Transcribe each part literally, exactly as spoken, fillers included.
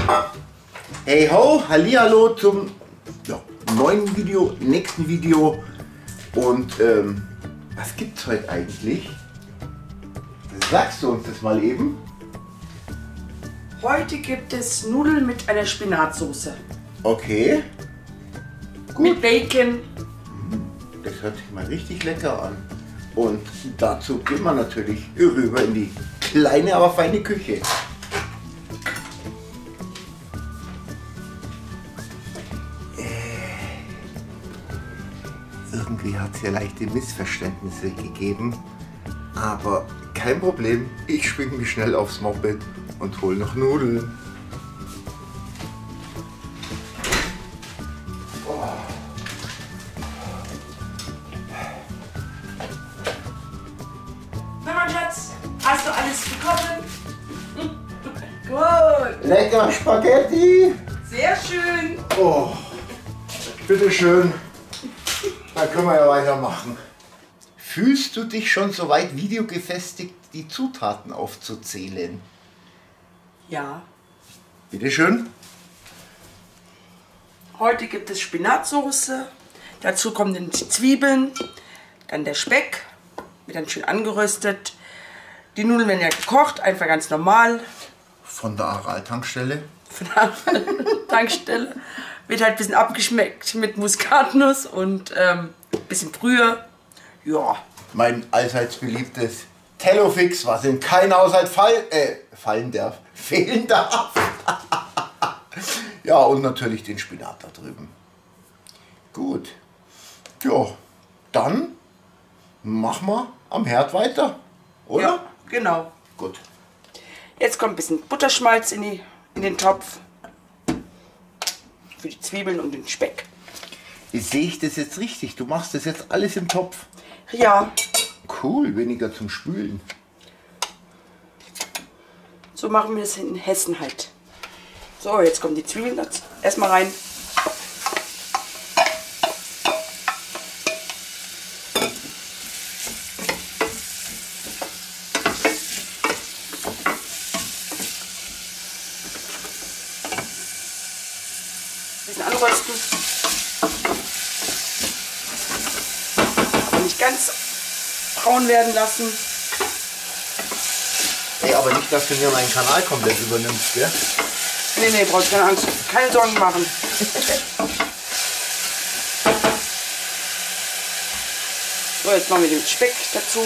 Hey ho, hallihallo zum ja, neuen Video, nächsten Video. Und ähm, was gibt's heute eigentlich? Sagst du uns das mal eben? Heute gibt es Nudeln mit einer Spinatsoße. Okay. Gut. Mit Bacon. Das hört sich mal richtig lecker an. Und dazu gehen wir natürlich rüber in die kleine, aber feine Küche. Irgendwie hat es ja leichte Missverständnisse gegeben, aber kein Problem, ich schwinge mich schnell aufs Moped und hole noch Nudeln. Oh. Na mein Schatz, hast du alles bekommen? Gut. Lecker Spaghetti! Sehr schön. Oh, bitteschön. Dann können wir ja weitermachen. Fühlst du dich schon so weit videogefestigt, die Zutaten aufzuzählen? Ja. Bitteschön. Heute gibt es Spinatsoße. Dazu kommen dann die Zwiebeln, dann der Speck, wird dann schön angeröstet. Die Nudeln werden ja gekocht, einfach ganz normal. Von der Aral-Tankstelle. Von der Tankstelle. Wird halt ein bisschen abgeschmeckt mit Muskatnuss und ähm, ein bisschen Brühe. Ja. Mein allseits beliebtes Tellofix, was in kein Haushalt fall, äh, fallen darf, fehlen darf. Ja, und natürlich den Spinat da drüben. Gut. Ja, dann machen wir am Herd weiter, oder? Ja, genau. Gut. Jetzt kommt ein bisschen Butterschmalz in, die, in den Topf. Für die Zwiebeln und den Speck. Sehe ich das jetzt richtig? Du machst das jetzt alles im Topf? Ja. Cool, weniger zum Spülen. So machen wir es in Hessen halt. So, jetzt kommen die Zwiebeln erstmal rein. Bisschen anrösten. Aber nicht ganz braun werden lassen. Ey, aber nicht, dass du mir meinen Kanal komplett übernimmst, gell? Nee, nee, brauchst keine Angst. Keine Sorgen machen. So, jetzt machen wir den Speck dazu.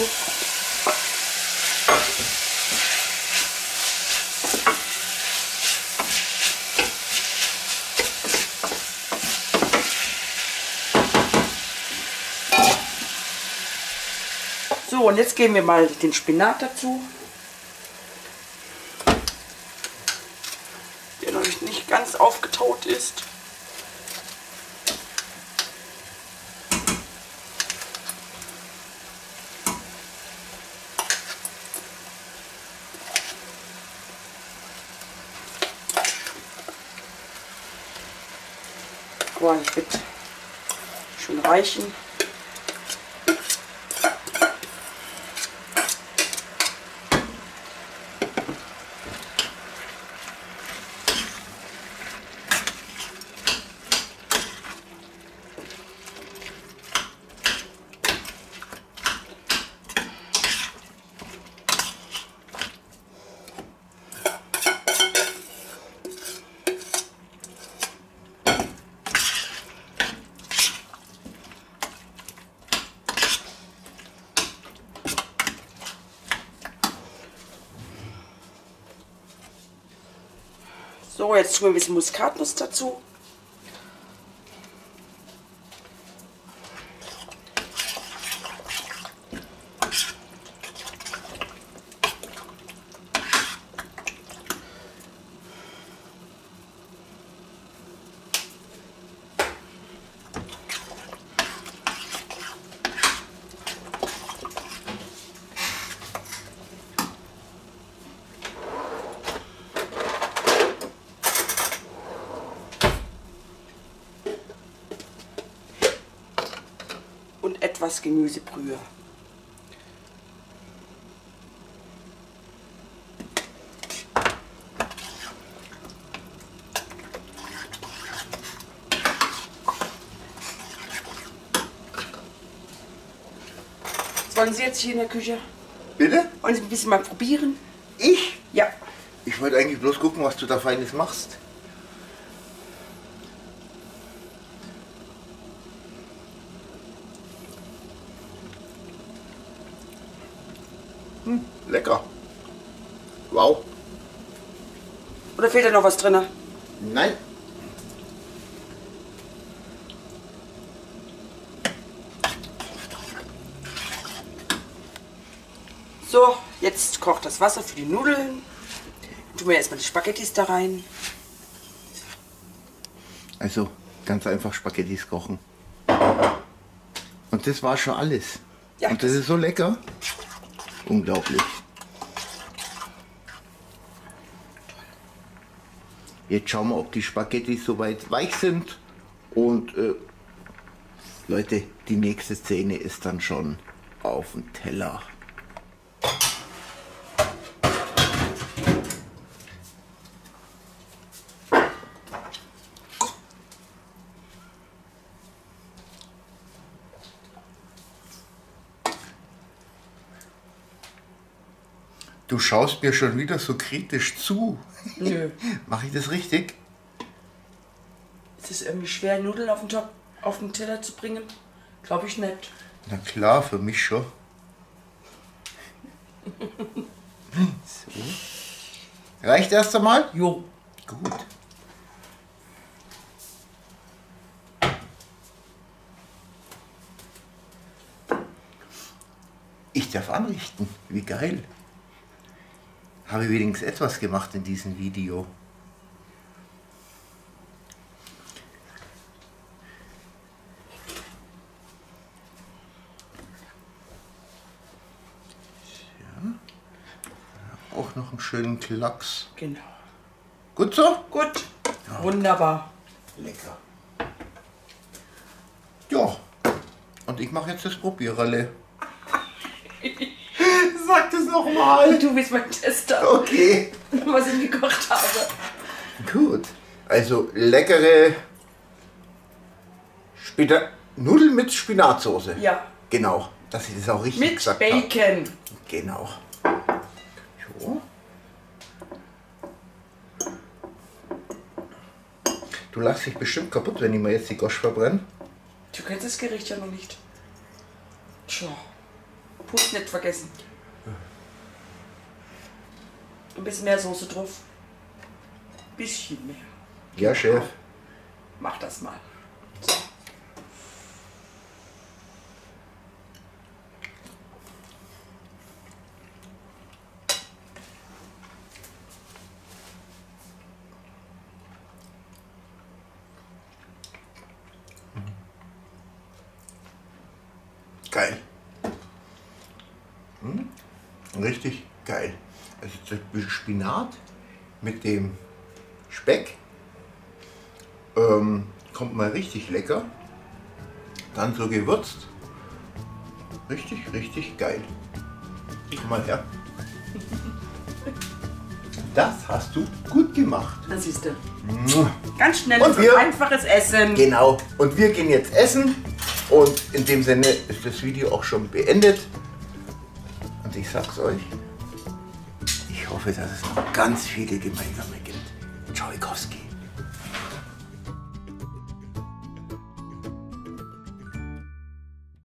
So, und jetzt geben wir mal den Spinat dazu. Der noch nicht ganz aufgetaut ist. Aber das wird schon reichen. So, jetzt tun wir ein bisschen Muskatnuss dazu. Und etwas Gemüsebrühe. Wollen Sie jetzt hier in der Küche? Bitte? Wollen Sie ein bisschen mal probieren? Ich? Ja. Ich wollte eigentlich bloß gucken, was du da Feines machst. Hm, lecker. Wow. Oder fehlt da noch was drin? Nein. So, jetzt kocht das Wasser für die Nudeln. Tun wir erstmal die Spaghettis da rein. Also ganz einfach Spaghettis kochen. Und das war schon alles. Ja, und das ist so lecker. Unglaublich. Jetzt schauen wir, ob die Spaghettis soweit weich sind. Und äh, Leute, die nächste Szene ist dann schon auf dem Teller. Du schaust mir schon wieder so kritisch zu. Nö. Mache ich das richtig? Ist es irgendwie schwer, Nudeln auf den, Top, auf den Teller zu bringen? Glaube ich nicht. Na klar, für mich schon. So. Reicht erst einmal? Jo. Gut. Ich darf anrichten. Wie geil. Habe wenigstens etwas gemacht in diesem Video. Ja. Auch noch einen schönen Klacks. Genau. Gut so? Gut. Ja. Wunderbar. Lecker. Ja. Und ich mache jetzt das Probiererle. Sag das nochmal. Du bist mein Tester. Okay. Was ich gekocht habe. Gut. Also leckere Spina Nudeln mit Spinatsoße. Ja. Genau. Dass ich das auch richtig Mit gesagt Bacon. habe. Genau. So. Du lachst dich bestimmt kaputt, wenn ich mir jetzt die Gosch verbrenne. Du kennst das Gericht ja noch nicht. Tja. Pust nicht vergessen. Ein bisschen mehr Soße drauf. Ein bisschen mehr. Ja, Chef. Mach das mal. So. Geil. Hm? Richtig geil. Also der Spinat mit dem Speck ähm, kommt mal richtig lecker. Dann so gewürzt. Richtig, richtig geil. Komm mal her. Das hast du gut gemacht. Das siehst du. Ganz schnell Und wir- einfaches Essen. Genau. Und wir gehen jetzt essen. Und in dem Sinne ist das Video auch schon beendet. Und ich sag's euch. Ich hoffe, dass es noch ganz viele gemeinsame gibt. Tschauikowski.